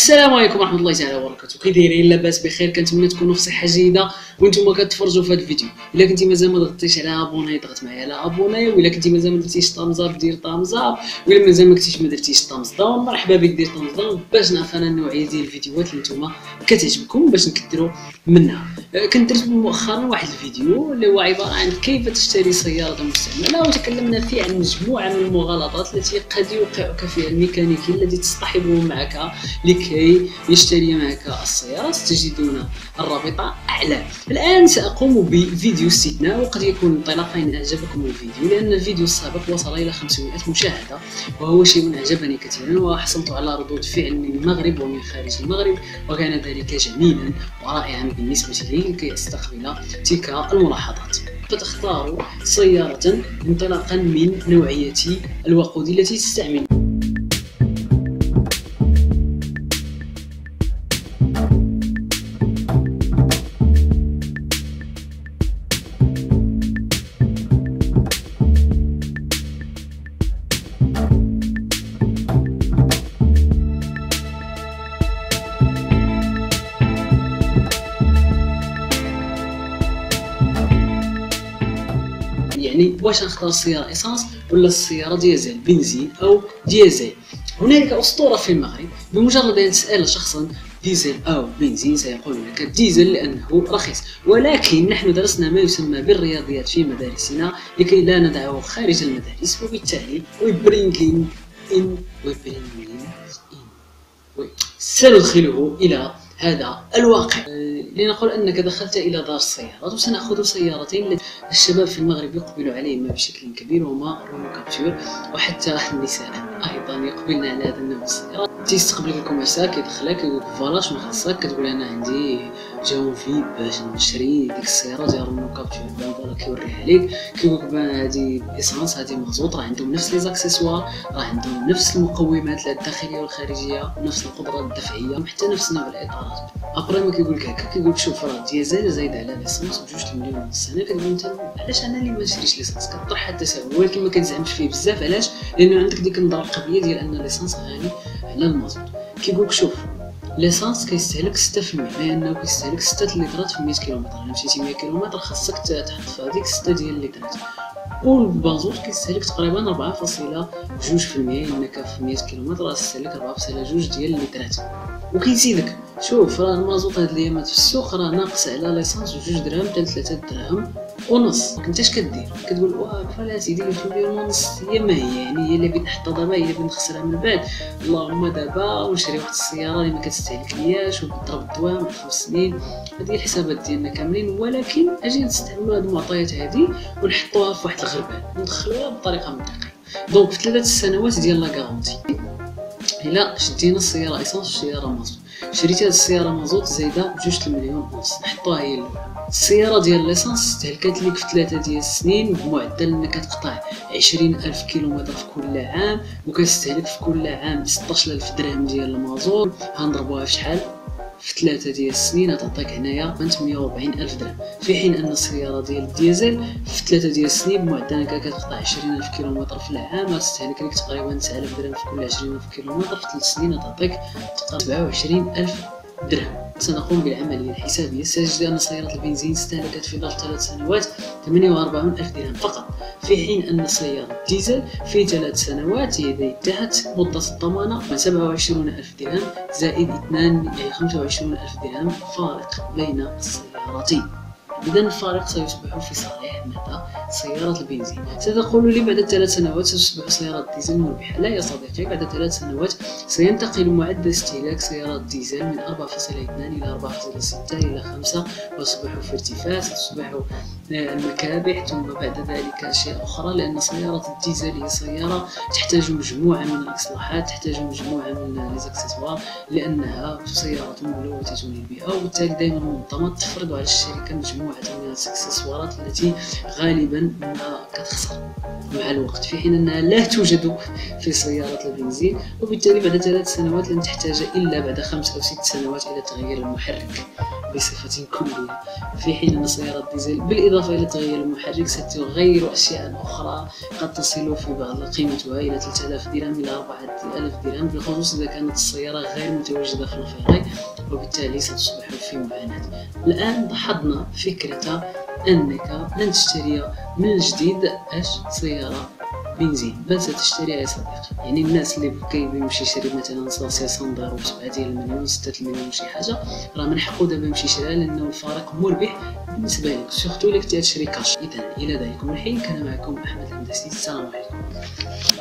السلام عليكم ورحمه الله تعالى وبركاته. كي دايرين؟ لاباس بخير؟ كنتمنى تكونوا في صحه جيده وانتم كتفرجوا في هذا الفيديو. الا كنتي مازال ما ضغطتيش على ابوناي ضغط معايا على ابوناي، وإلا كنتي مازال ما درتيش طامز اب دير طامز اب، وإلا مازال ما كنتيش ما درتيش طامز داون مرحبا بك دير طامز داون باش نعرف انا النوعيه ديال الفيديوهات اللي نتوما كتعجبكم باش نكثروا منها. كنت درت مؤخرا واحد الفيديو اللي هو عباره عن كيف تشتري سياره مستعمله، وتكلمنا فيه عن مجموعه من المغالطات التي قد يوقعك فيها الميكانيكي الذي تصطحبه معك لكي يشتري معك السيارة. ستجدون الرابط أعلى. الآن سأقوم بفيديو استثناء، وقد يكون انطلاقا إن أعجبكم الفيديو، لأن الفيديو السابق وصل إلى 500 مشاهدة، وهو شيء أعجبني كثيرا، وحصلت على ردود فعل من المغرب ومن خارج المغرب، وكان ذلك جميلا ورائعا بالنسبة لي لكي أستقبل تلك الملاحظات. فتختار سيارة انطلاقا من نوعية الوقود التي تستعمل. يعني واش نختار السياره اسانس ولا السياره ديزل بنزين او ديزل؟ هنالك اسطوره في المغرب بمجرد ان تسال شخصا ديزل او بنزين سيقول لك ديزل لانه رخيص، ولكن نحن درسنا ما يسمى بالرياضيات في مدارسنا لكي لا ندعه خارج المدارس، وبالتالي سندخله الى هذا الواقع. لنقول انك دخلت الى دار السيارات، وسناخذ سيارتين الشباب في المغرب يقبل عليهما بشكل كبير، وهما رونو كابتور، وحتى النساء ايضا يقبلن على هذا النوع من السيارات. تيستقبلك الكوميرسال كيدخلك كيقول لك فوالا شنو خاصك، كتقول انا عندي جونفي باش نشري ديك السياره ديال رونو كابتور، فوالا كيوريها لك كيقول لك هذه اسانس هذه مازوط، راه عندهم نفس لي زاكسيسوار، راه عندهم نفس المقومات الداخليه والخارجيه ونفس القدره الدفعيه وحتى نفس نوع الاطارات. ابري ما كيقول لك هكا، كيقول لك شوف راه ديزل زايد على ليسونس ب2 مليون ونص السنه، كتقول انت علاش انا اللي ما نشريش ليسونس؟ كطرح هذا التساؤل، ولكن ما كنزعمش فيه بزاف. علاش؟ لانه عندك ديك النظره القبليه ديال ان ليسونس غالي على المازوت. كيقول لك شوف ليسانس كيستهلك 6%، لانه كيستهلك 6 لترات في 100 كيلومتر. الا مشيتي 100 كيلومتر خاصك تحط في هذيك 6 ديال اللترات، والبازوت كيستهلك تقريبا 4.2%، انك في 100 كيلومتر راه تستهلك 4.2 ديال اللترات. وكيزيدك شوف راه المازوت هاد الايامات في السوق راه ناقص على ليسانس 2 درهم حتى 3 دراهم ونص. كنتاش كدير؟ كتقول فلا سيدي 2 مليون ونص هي ما هي، يعني هي اللي بغيت نحطها دابا، هي اللي بغيت نخسرها من بعد. اللهم دابا ونشري واحد السياره اللي ما كتستهلكنياش وبتضرب الدوام 5 سنين. هذه الحسابات ديالنا كاملين، ولكن اجي نستعملوا هاد المعطيات هذه ونحطوها في واحد الغربال وندخلوها بطريقه منطقيه. دونك في 3 سنوات ديال لا غارونتي الا شدينا السياره اسانس والسياره مازوت، شريت هاد السياره مازوت زايده ب2 مليون ونص، نحطوها هي الاولى. السياره ديال ليسانس استهلكت لك في 3 ديال السنين بمعدل انك كتقطع 20,000 كيلومتر في كل عام، وكتستهلك في كل عام 16,000 درهم ديال المازوت. هنضربوها في شحال؟ في 3 ديال السنين غتعطيك هنايا 140,000 درهم، في حين ان السياره ديال الديزل في 3 ديال السنين بمعدل انك كتقطع 20,000 كيلومتر في العام، غتستهلك لك تقريبا 9,000 درهم في كل 20,000 كيلومتر، في 3 سنين غتعطيك 27,000 درهم. سنقوم بالعمليه الحسابيه، ستجد ان سياره البنزين استهلكت في ظرف 3 سنوات 48,000 درهم فقط، في حين ان سياره الديزل في 3 سنوات انتهت مده الضمانه من 27,000 درهم زائد 25,000 درهم فارق بين السيارتين. إذا الفارق سيصبح في صالح ماذا؟ سيارة البنزين. ستقول لي بعد 3 سنوات ستصبح سيارة الديزل مربحة. لا يا صديقي، بعد 3 سنوات سينتقل معدل استهلاك سيارة الديزل من 4.2 إلى 4.6 إلى 5، ويصبح في ارتفاع. ستصبح المكابح ثم بعد ذلك أشياء أخرى، لأن سيارة الديزل هي سيارة تحتاج مجموعة من الإصلاحات، تحتاج مجموعة من ليزاكسيسوار، لأنها سيارة ملوثة للبيئة، وبالتالي دائما منظمة تفرض على الشركة مجموعة مجموعة من الاكسسوارات التي غالبا ما كتخسر مع الوقت، في حين أنها لا توجد في سيارات البنزين، وبالتالي بعد 3 سنوات لن تحتاج إلا بعد 5 أو 6 سنوات إلى تغيير المحرك بصفة كلية، في حين أن سيارات الديزل بالإضافة إلى تغيير المحرك ستغير أشياء أخرى قد تصل في بعض قيمتها إلى 3000 درهم إلى 4000 درهم، بالخصوص إذا كانت السيارة غير متواجدة في الفريق، وبالتالي ستصبح في معاناة. الآن لاحظنا فكرة أنك لن تشتري من الجديد سيارة بنزين، بل ستشتريها يا صديقي. يعني الناس اللي كيمشي يشري مثلا ساسي سانديرو ب7 المليون 6 المليون شي حاجه، راه من حقه دابا يمشي يشريها لانه الفارق مربح بالنسبه لك، سورتو الا كنتي تشري كاش. اذا الى ذلك الحين كان معكم احمد الهندسي، السلام عليكم.